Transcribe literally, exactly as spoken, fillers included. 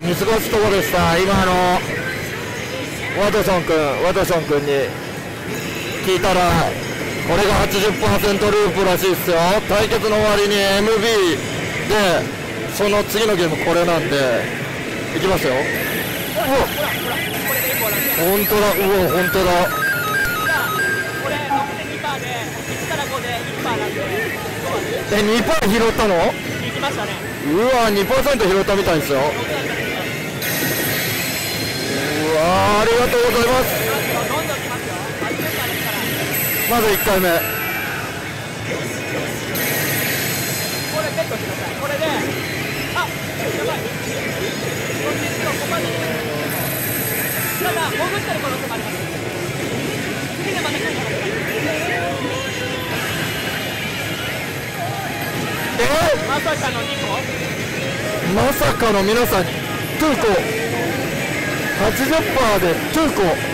見過ごすところでした。今あのワトソン君ワトソン君に聞いたらこれが はちじゅっパーセント ループらしいですよ。対決の終わりに エムビー でその次のゲームこれなんでいきますよ。うわ本当だ、うわ本当だ。 これろくてんにパーセント でいちからごでいちパーセントなんで。 え にパーセント 拾ったの？ いきましたね。 うわ にパーセント 拾ったみたいですよ。うわありがとうございます。 どんどんきますよ。はちじゅっパーセントですから。 まずいっかいめ。 これベットしてください。これで、あ、やばい。こっちとここまで。ただ、潜ってる可能性もあります。次でまた来る可能性もあります。 えまさかのにこ。 まさかの皆さん、トゥーコはちじゅっパーセント でトゥーコ